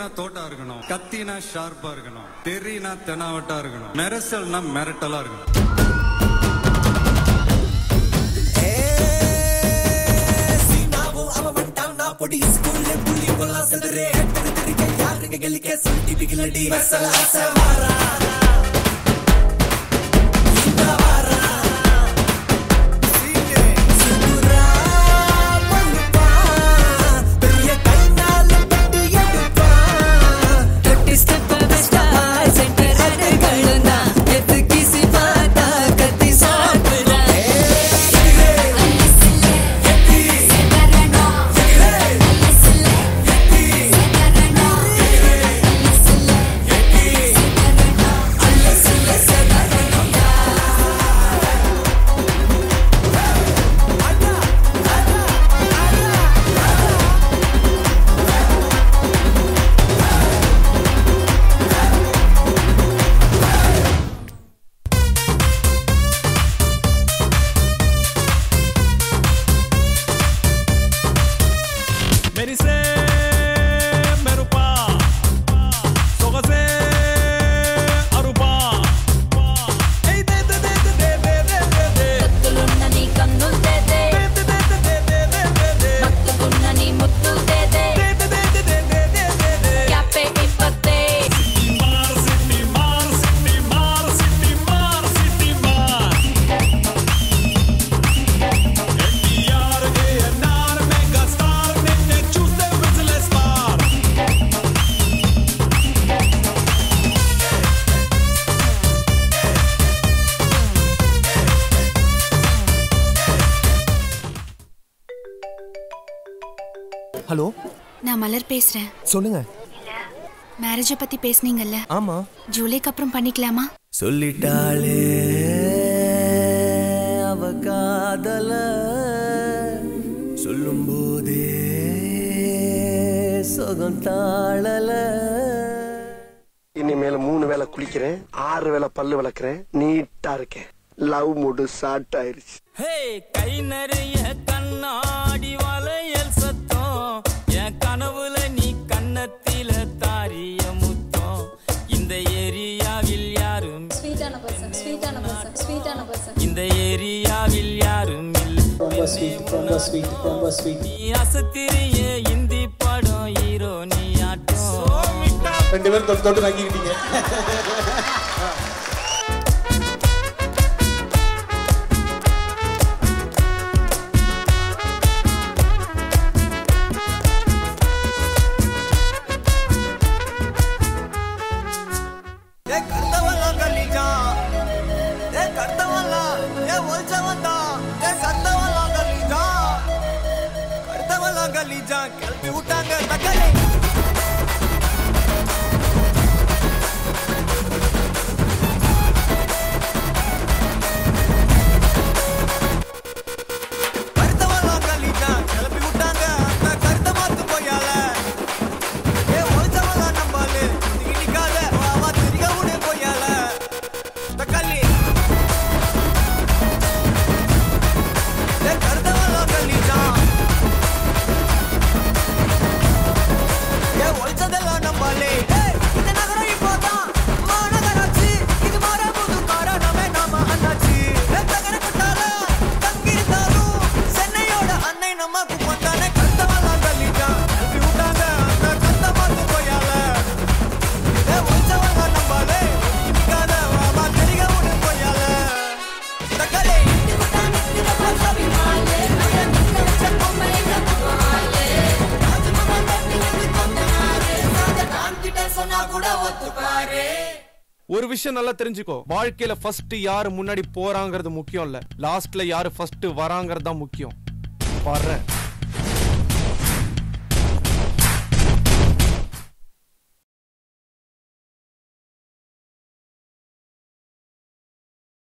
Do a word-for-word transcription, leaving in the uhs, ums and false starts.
தோட்டினா தோட்டா இருக்கணும், கத்தினா ஷார்ப்பா இருக்கணும், தெரினா தெனாவட்டா இருக்கணும், மெரசல்னா மிரட்டலா இருக்கணும். பொடி ஸ்கூல்ல புள்ளி போலா செதறே ஹெட்டர் தெரிக்க யாருக்கு கெலிக்க சல்டி பிகிலடி மசாலா சவாரா இந்த வாரா சீனே சுகுரா பல்பா பெரிய கைனால பட்டு எடுப்பா கட்டி ஸ்டெப் பெஸ்டா சென்டர் அடகலனா எது கிசி பாத்தா கத்தி சாப்பிடா ஹலோ, நான் மலர் பேசுறேன். சொல்லுங்க. மேரேஜ் பத்தி பேசுனீங்கல்ல? ஆமா. ஜூலைக்கு அப்புறம் பண்ணிக்கலாமா? சொல்லிட்டாளே அவ காதல சொல்லும் போதே சுகம் தாழல. இனிமேல மூணு வேளை குளிக்கிறேன், ஆறு வேளை பல்லு விளக்குறேன், நீட்டா இருக்கேன். லவ் மூடு ஸ்டார்ட் ஆயிருச்சு. ஹே கை நிறைய கண்ணாடி வளையல் சத்தம், என் கனவுல நீ கண்ணத்தில தாரிய முத்தம். இந்த ஏரியாவில் யாரும் ஸ்வீட்டான பர்சன், ஸ்வீட்டான பர்சன், ஸ்வீட்டான பர்சன். இந்த ஏரியாவில் யாரும் இல்ல. ரொம்ப ஸ்வீட், ரொம்ப ஸ்வீட், ரொம்ப ஸ்வீட். நீ அசத்திரிய இந்தி படம் ஹீரோ நீ ஆட்டம். ரெண்டு பேரும் தொட்டு தொட்டு நக்கிக்கிட்டீங்க. கிளப்பி விட்டாங்க தக்காளி. கருத்தவெல்லாம் கல்லிட்டான் கிளப்பி விட்டாங்க அந்த கருத்த மாத்து போயால. ஏ ஒழிச்சவெல்லாம் நம்பாலு நிக்காத அவ திரிக உடனே போயால தக்காளி. ஏ கருத்தவெல்லாம் கல்லிட்டான் ஒழிச்சதெல்லாம் நம்பாலே. இந்த நகரம் இப்போதான் மாநகராட்சி, இது மாற புது காரணமே நாம அண்ணாச்சி. தகர குட்டால தங்கியிருந்தாலும் சென்னையோட அன்னை நமக்கு வந்தானே. கருத்தவெல்லாம் தள்ளிட்டான் கிளப்பி விட்டாங்க அந்த கருத்த பார்த்து போயால. ஏ ஒழிச்சவெல்லாம் நம்பாலே நிக்காத அவ தெரிக உடனே போயால தக்காளி. ஒரு விஷயம் நல்லா தெரிஞ்சுக்கோ, வாழ்க்கையில ஃபர்ஸ்ட் யாரு முன்னாடி போறாங்கிறது முக்கியம் இல்ல, லாஸ்ட்ல யாரு ஃபர்ஸ்ட் வராங்கிறது தான் முக்கியம். வர்றேன்.